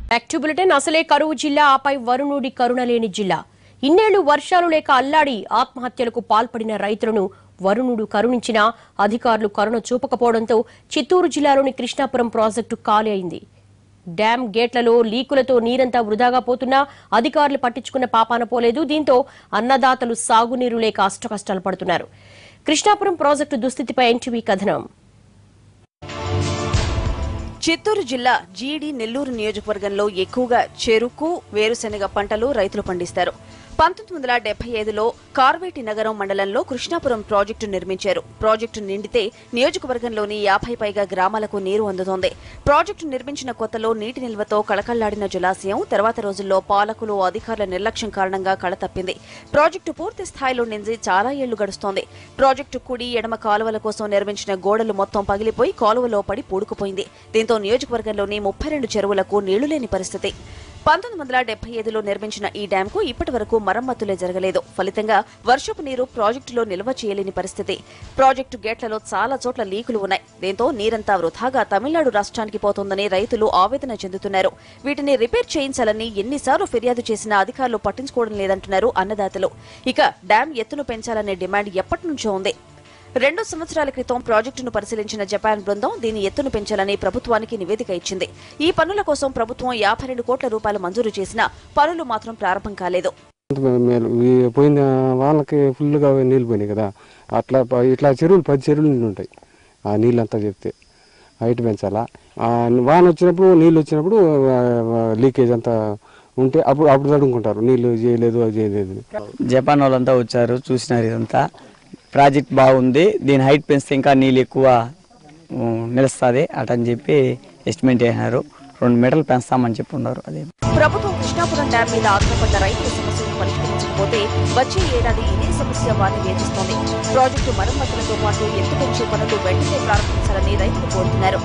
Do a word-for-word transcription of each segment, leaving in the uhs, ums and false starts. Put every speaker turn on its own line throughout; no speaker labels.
Back to bulletin. అసలే కరువు జిల్లా, ఆపై వరుణుడి కరుణ లేని జిల్లా. ఇన్నేళ్లు వర్షాలు లేక అల్లాడి ఆత్మహత్యలకు పాల్పడిన రైతులను వరుణుడు కరుణించినా అధికారులు కరుణ చూపకపోవడంతో చిత్తూరు జిల్లాలోని కృష్ణాపురం ప్రాజెక్టు ఖాళీ అయింది. డ్యాం గేట్లలో లీకులతో నీరంతా వృధాగా పోతున్నా అధికారులు పట్టించుకున్న పాపాన పోలేదు. దీంతో అన్నదాతలు సాగునీరు లేక అష్టకష్టాలు పడుతున్నారు. కృష్ణాపురం ప్రాజెక్టు దుస్థితిపై ఎన్టీవీ కథనం.
చిత్తూరు జిల్లా జీడి నెల్లూరు నియోజకవర్గంలో ఎక్కువగా చెరుకు, వేరుశెనగ పంటలు రైతులు పండిస్తారు. పంతొమ్మిది వందల డెబ్బై ఐదులో కార్వేటి నగరం మండలంలో కృష్ణాపురం ప్రాజెక్టు నిర్మించారు. ప్రాజెక్టు నిండితే నియోజకవర్గంలోని యాభై పైగా గ్రామాలకు నీరు అందుతోంది. ప్రాజెక్టు నిర్మించిన కొత్తలో నీటి నిల్వతో కళకళ్లాడిన జలాశయం తర్వాత రోజుల్లో పాలకులు, అధికారుల నిర్లక్ష్యం కారణంగా కళ తప్పింది. ప్రాజెక్టు పూర్తి స్థాయిలో నిండి చాలా ఏళ్లు గడుస్తోంది. ప్రాజెక్టు కుడి, ఎడమ కాలువల కోసం నిర్మించిన గోడలు మొత్తం పగిలిపోయి కాలువలో పడి పూడుకుపోయింది. దీంతో నియోజకవర్గంలోని ముప్పై రెండు చెరువులకు నీళ్లు లేని పరిస్థితి. పంతొమ్మిది వందల డెబ్బై ఐదులో నిర్మించిన ఈ డ్యాంకు ఇప్పటి వరకు మరమ్మతులే జరగలేదు. ఫలితంగా వర్షపు నీరు ప్రాజెక్టులో నిల్వ చేయలేని పరిస్థితి. ప్రాజెక్టు గేట్లలో చాలా చోట్ల లీకులు ఉన్నాయి. దీంతో నీరంతా వృథాగా తమిళనాడు రాష్ట్రానికి పోతోందని రైతులు ఆవేదన చెందుతున్నారు. వీటిని రిపేర్ చేయించాలని ఎన్నిసార్లు ఫిర్యాదు చేసినా అధికారులు పట్టించుకోవడం లేదంటున్నారు అన్నదాతలు. ఇక డ్యాం ఎత్తును పెంచాలనే డిమాండ్ ఎప్పటి నుంచో ఉంది. రెండు సంవత్సరాల క్రితం ప్రాజెక్టును పరిశీలించిన జపాన్ బృందం దీని ఎత్తును పెంచాలని ప్రభుత్వానికి నివేదిక ఇచ్చింది. ఈ పనుల కోసం ప్రభుత్వం యాభై రెండు కోట్ల రూపాయలు మంజూరు చేసినా పనులు మాత్రం ప్రారంభం కాలేదు.
పోయిన వాళ్ళకి ఫుల్గా నీళ్ళు పోయినాయి కదా, అట్లా ఇట్లా చెరువులు పది చెరువులు ఉంటాయి. ఆ నీళ్ళంతా చెప్తే హైట్ పెంచాలా, వాన వచ్చినప్పుడు నీళ్ళు వచ్చినప్పుడు లీకేజ్ అంతా ఉంటే అప్పుడు అప్పుడు తడుముకుంటారు, నీళ్ళు చేయలేదు అది చేయలేదు.
జపాన్ వాళ్ళంతా వచ్చారు, చూసినారు. ఇదంతా ప్రాజెక్ట్ బాగుంది, దీని హైట్ పెంచితే ఇంకా నీళ్ళు ఎక్కువ నిలుస్తుంది అటని చెప్పి ఎస్టిమేట్ చేసినారు. రెండు మీటర్లు పెంచుతామని చెప్పి ఉన్నారు. అదే
ప్రభుత్వం కృష్ణాపురం డ్యాం మీద ఆధారపడ్డ రైతుల సమస్యను పరిష్కరించకపోతే వచ్చే ఏడాది ఇదే సమస్య వారిని వేధిస్తోంది. ప్రాజెక్టు మరమ్మతులతో పాటు ఎత్తు పెంచే పనులు వెంటనే ప్రారంభించాలని రైతులు కోరుతున్నారు.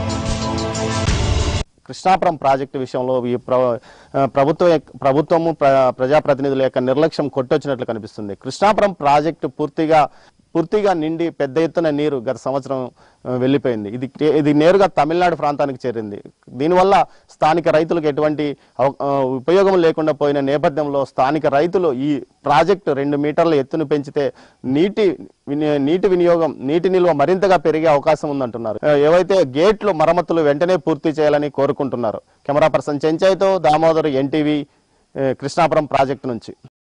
కృష్ణాపురం ప్రాజెక్టు విషయంలో ఈ ప్రభుత్వ ప్రభుత్వము ప్రజాప్రతినిధుల యొక్క నిర్లక్ష్యం కొట్టొచ్చినట్లు కనిపిస్తుంది. కృష్ణాపురం ప్రాజెక్టు పూర్తిగా పూర్తిగా నిండి పెద్ద ఎత్తున నీరు గత సంవత్సరం వెళ్ళిపోయింది. ఇది ఇది నేరుగా తమిళనాడు ప్రాంతానికి చేరింది. దీనివల్ల స్థానిక రైతులకు ఎటువంటి ఉపయోగం లేకుండా పోయిన నేపథ్యంలో స్థానిక రైతులు ఈ ప్రాజెక్టు రెండు మీటర్ల ఎత్తును పెంచితే నీటి నీటి వినియోగం, నీటి నిల్వ మరింతగా పెరిగే అవకాశం ఉందంటున్నారు. ఏవైతే గేట్లు మరమ్మతులు వెంటనే పూర్తి చేయాలని కోరుకుంటున్నారు. కెమెరా పర్సన్ చెంచయ్తో దామోదర్, ఎన్టీవీ, కృష్ణాపురం ప్రాజెక్టు నుంచి.